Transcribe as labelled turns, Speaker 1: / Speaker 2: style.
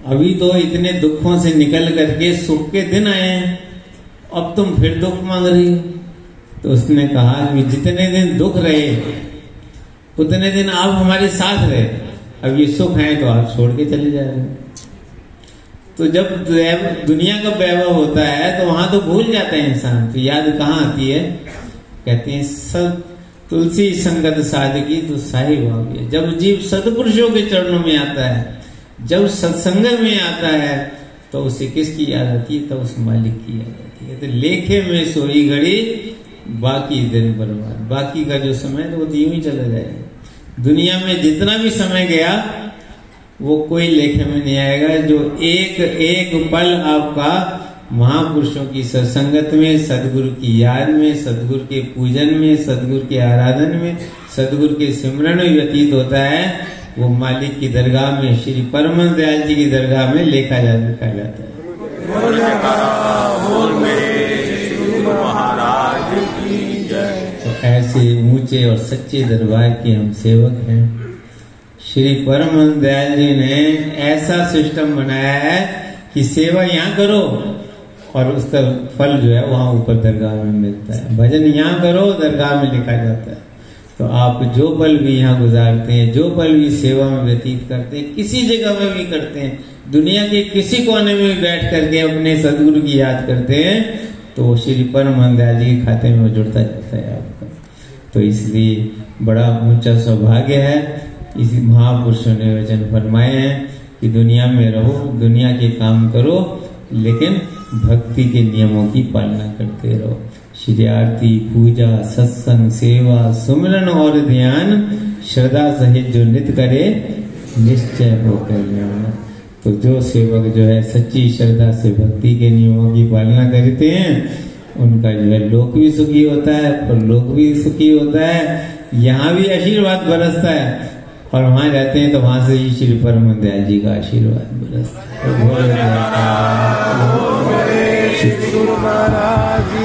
Speaker 1: अभी तो इतने दुखों से निकल करके सुख के दिन आए हैं, अब तुम फिर दुख मांग रही हो। तो उसने कहा कि जितने दिन दुख रहे उतने दिन आप हमारे साथ रहे, अब ये सुख है तो आप छोड़ के चले जा रहे हैं। तो जब दुनिया का वैभव होता है तो वहां तो भूल जाते हैं इंसान, तो याद कहाँ आती है? कहते हैं सब तुलसी संगत साधकी तो साहिब आ गया। जब जीव सदपुरुषों के चरणों में आता है, जब सत्संग में आता है, तो उसे किसकी याद आती है? तो उस मालिक की याद आती है। तो लेखे में सोई घड़ी बाकी दिन बर्बाद, बाकी का जो समय है वो तो यूं ही चला जाएगा। दुनिया में जितना भी समय गया वो कोई लेखे में नहीं आएगा। जो एक एक पल आपका महापुरुषों की सत्संगत में, सदगुरु की याद में, सदगुरु के पूजन में, सदगुरु के आराधन में, सदगुरु के सिमरन में व्यतीत होता है, वो मालिक की दरगाह में, श्री परमहंस दयाल जी की दरगाह में लिखा जाता है। तो ऐसे ऊंचे और सच्चे दरबार के हम सेवक हैं। श्री परमहंस दयाल जी ने ऐसा सिस्टम बनाया है कि सेवा यहाँ करो और उसका फल जो है वहां ऊपर दरगाह में मिलता है। भजन यहाँ करो, दरगाह में लिखा जाता है। तो आप जो पल भी यहाँ गुजारते हैं, जो पल भी सेवा में व्यतीत करते हैं, किसी जगह में भी करते हैं, दुनिया के किसी कोने में भी बैठ करके अपने सदगुरु की याद करते हैं, तो श्री परमहंस दयाल जी के खाते में जुड़ता जाता है आपका। तो इसलिए बड़ा ऊंचा सौभाग्य है। इसी महापुरुषों ने वचन फरमाए हैं कि दुनिया में रहो, दुनिया के काम करो, लेकिन भक्ति के नियमों की पालना करते रहो। श्री आरती, पूजा, सत्संग, सेवा, सुमिरन और ध्यान श्रद्धा सहित जो नित्य करे निश्चय हो कल्याण। तो जो सेवक जो है सच्ची श्रद्धा से भक्ति के नियमों की पालना करते हैं, उनका जो है लोक भी सुखी होता है, परलोक भी सुखी होता है। यहाँ भी आशीर्वाद बरसता है और वहां जाते हैं तो वहां से ही श्री परमहंस दयाल जी का आशीर्वाद बरसता है।